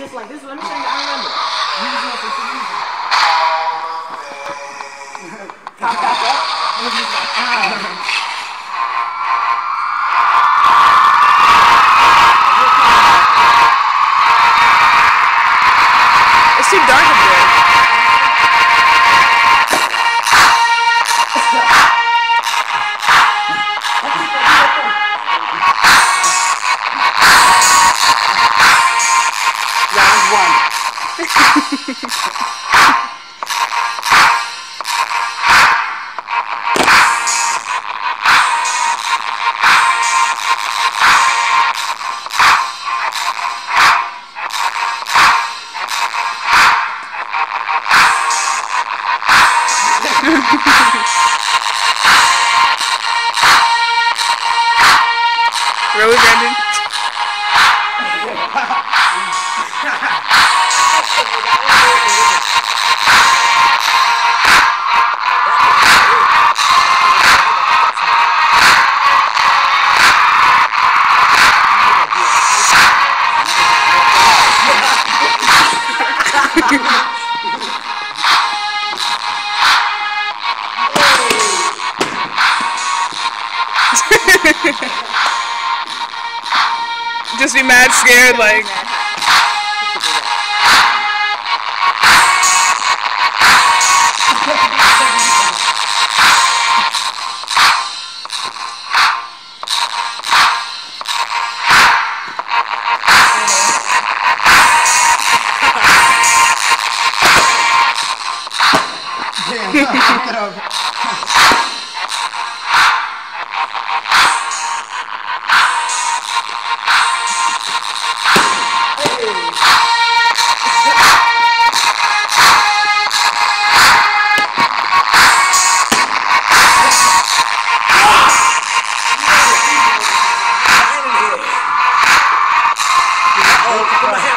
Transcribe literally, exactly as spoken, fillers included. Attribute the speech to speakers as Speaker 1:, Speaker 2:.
Speaker 1: it's like this. Let me show you. I remember. Usual for some reason. Pop back up. And it's just like, ah.
Speaker 2: It's too dark up there.
Speaker 1: Round one.
Speaker 2: Really, Brandon? Just be mad scared, like.
Speaker 1: Oh,